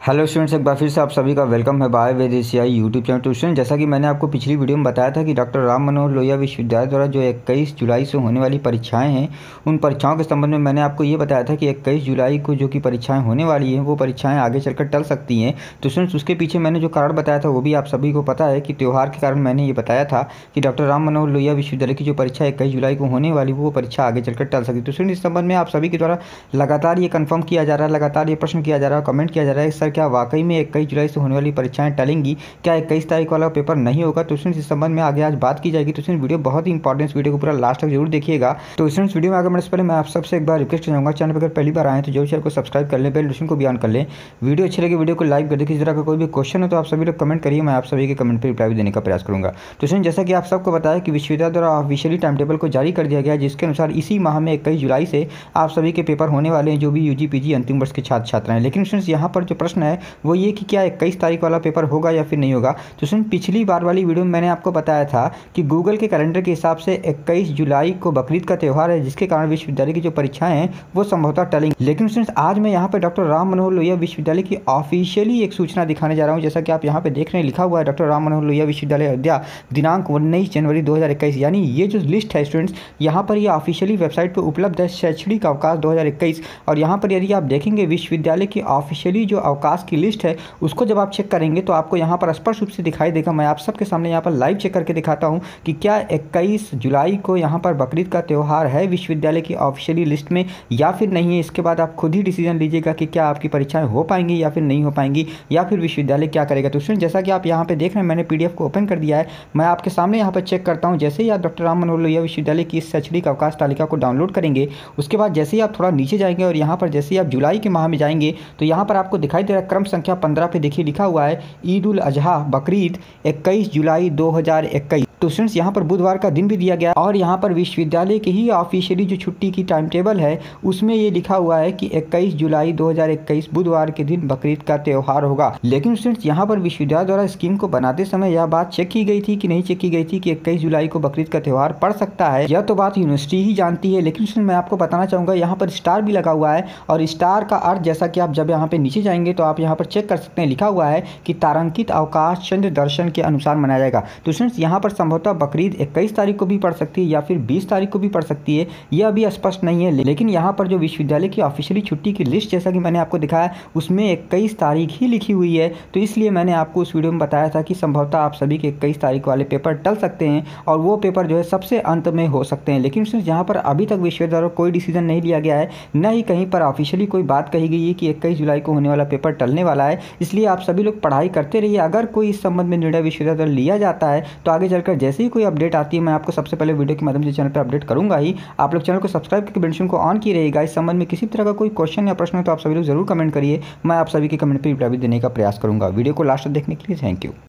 Hello students, एक बार फिर से आप सभी का वेलकम है बाय वेद एशियाई यूट्यूब चैनल। तो स्टूडेंट, जैसा कि मैंने आपको पिछली वीडियो में बताया था कि डॉक्टर राम मनोहर लोहिया विश्वविद्यालय द्वारा जो 21 जुलाई से होने वाली परीक्षाएं हैं, उन परीक्षाओं के संबंध में मैंने आपको ये बताया था कि 21 जुलाई को जो कि परीक्षाएं होने वाली हैं वो परीक्षाएं आगे चलकर टल सकती हैं। तो स्टूडेंट्स, उसके पीछे मैंने जो कारण बताया था वो भी आप सभी को पता है कि त्यौहार के कारण मैंने ये बताया था कि डॉक्टर राम मनोहर लोहिया विश्वविद्यालय की जो परीक्षा 21 जुलाई को होने वाली वो परीक्षा आगे चलकर टल सकती है। तो स्टूडेंट, इस संबंध में आप सभी के द्वारा लगातार ये कन्फर्म किया जा रहा है, लगातार ये प्रश्न किया जा रहा है, कमेंट किया जा रहा है, सर क्या वाकई में 21 जुलाई से होने वाली परीक्षाएं टलेंगी, क्या 21 तारीख वाला पेपर नहीं होगा? तो स्टूडेंट्स, इस संबंध में आगे आज बात की जाएगी। तो स्टूडेंट्स, वीडियो बहुत ही इंपॉर्टेंट, वीडियो को पूरा लास्ट तक जरूर देखिएगा। तो स्टूडेंट्स, वीडियो में आगे बढ़ने से पहले मैं आप सबसे एक बार रिक्वेस्ट करूंगा, चैनल पर अगर पहली बार आए तो जो चैनल को सब्सक्राइब कर लें, बेल नोटिफिकेशन को भी ऑन कर लें। वीडियो अच्छी लगे वीडियो को लाइक कर दें। किसी तरह का कोई भी क्वेश्चन हो तो आप सभी लोग कमेंट करिए, मैं आप सभी के कमेंट पर रिप्लाई देने का प्रयास करूंगा। तो स्टूडेंट, जैसा कि आप सबको बताया कि विश्वविद्यालय द्वारा ऑफिशियली टाइम टेबल को जारी कर दिया गया, जिसके अनुसार इसी माह में 21 जुलाई से आप सभी के पेपर होने वाले हैं, जो भी यूजी पीजी अंतिम वर्ष के छात्र छात्रा हैं। लेकिन स्टूडेंट्स, यहाँ पर जो प्रश्न है वो ये कि क्या 21 तारीख वाला पेपर होगा या फिर नहीं होगा? तो स्टूडेंट, पिछली बार वाली वीडियो में मैंने आपको बताया था कि गूगल के कैलेंडर के हिसाब से 21 जुलाई को बकरीद का त्यौहार है, जिसके कारण विश्वविद्यालय की जो परीक्षाएं हैं वो संभवतः टलेंगी। लेकिन स्टूडेंट्स, आज मैं यहाँ पर डॉक्टर राम मनोहर लोहिया विश्वविद्यालय की ऑफिशियली एक सूचना दिखाने जा रहा हूँ। जैसा कि आप यहाँ पे देख रहे हैं, लिखा हुआ है डॉक्टर राम मनोहर लोहिया विश्वविद्यालय अयोध्या, दिनांक 19 जनवरी 2021। यानी ये जो लिस्ट है स्टूडेंट्स, यहाँ पर ये ऑफिशियली वेबसाइट पर उपलब्ध है, शैक्षणिक अवकाश 2021। और यहाँ पर यदि आप देखेंगे विश्वविद्यालय की ऑफिशियली जो अवकाश की लिस्ट है उसको जब आप चेक करेंगे तो आपको यहाँ पर स्पष्ट रूप से दिखाई देगा। मैं आप सबके सामने यहाँ पर लाइव चेक करके दिखाता हूँ कि क्या 21 जुलाई को यहाँ पर बकरीद का त्यौहार है विश्वविद्यालय की ऑफिशियली लिस्ट में या फिर नहीं है। इसके बाद आप खुद ही डिसीजन लीजिएगा कि क्या आपकी परीक्षाएं हो पाएंगी या फिर नहीं हो पाएंगी, या फिर विश्वविद्यालय क्या करेगा। तो स्टूडेंट, जैसा कि आप यहाँ पे देख रहे हैं, मैंने PDF को ओपन कर दिया है, मैं आपके सामने यहाँ पर चेक करता हूँ। जैसे ही आप डॉक्टर राम मनोहर लोहिया विश्वविद्यालय की इस शैक्षणिक अवकाश तालिका को डाउनलोड करेंगे, उसके बाद जैसे ही आप थोड़ा नीचे जाएंगे और यहाँ पर जैसे ही आप जुलाई के माह में जाएंगे तो यहाँ पर आपको दिखाई दे रहा है क्रम संख्या 15 पे देखिए लिखा हुआ है ईद उल अजहा बकरीद 21 जुलाई 2021। तो स्टूडेंट्स, यहाँ पर बुधवार का दिन भी दिया गया और यहाँ पर विश्वविद्यालय की ही ऑफिशियली जो छुट्टी की टाइम टेबल है उसमें ये लिखा हुआ है कि 21 जुलाई 2021 बुधवार के दिन बकरीद का त्यौहार होगा। लेकिन स्टूडेंट्स, यहाँ पर विश्वविद्यालय द्वारा स्कीम को बनाते समय यह बात चेक की गई थी कि नहीं चेक की गई थी कि 21 जुलाई को बकरीद का त्यौहार पड़ सकता है? यह तो बात यूनिवर्सिटी ही जानती है। लेकिन स्टूडेंट, मैं आपको बताना चाहूँगा, यहाँ पर स्टार भी लगा हुआ है और स्टार का अर्थ, जैसा कि आप जब यहाँ पे नीचे जाएंगे तो आप यहाँ पर चेक कर सकते हैं, लिखा हुआ है कि तारांकित अवकाश चंद्र दर्शन के अनुसार मनाया जाएगा। तो स्टूडेंट्स, यहाँ पर संभवतः बकरीद 21 तारीख को भी पड़ सकती है या फिर 20 तारीख को भी पड़ सकती है, यह अभी स्पष्ट नहीं है। लेकिन यहाँ पर जो विश्वविद्यालय की ऑफिशियली छुट्टी की लिस्ट जैसा कि मैंने आपको दिखाया उसमें 21 तारीख ही लिखी हुई है। तो इसलिए मैंने आपको उस वीडियो में बताया था कि संभवतः आप सभी के 21 तारीख वाले पेपर टल सकते हैं और वो पेपर जो है सबसे अंत में हो सकते हैं। लेकिन यहाँ पर अभी तक विश्वविद्यालय द्वारा कोई डिसीजन नहीं लिया गया है, न ही कहीं पर ऑफिशियली कोई बात कही गई है कि 21 जुलाई को होने वाला पेपर टलने वाला है। इसलिए आप सभी लोग पढ़ाई करते रहिए। अगर कोई इस संबंध में निर्णय विश्वविद्यालय द्वारा लिया जाता है तो आगे चलकर जैसे ही कोई अपडेट आती है मैं आपको सबसे पहले वीडियो के माध्यम से चैनल पर अपडेट करूंगा ही। आप लोग चैनल को सब्सक्राइब करके बेल नोटिफिकेशन को ऑन किए रहेगा। इस संबंध में किसी तरह का कोई क्वेश्चन या प्रश्न हो तो आप सभी लोग जरूर कमेंट करिए, मैं आप सभी के कमेंट पर रिप्लाई देने का प्रयास करूंगा। वीडियो को लास्ट तक देखने के लिए थैंक यू।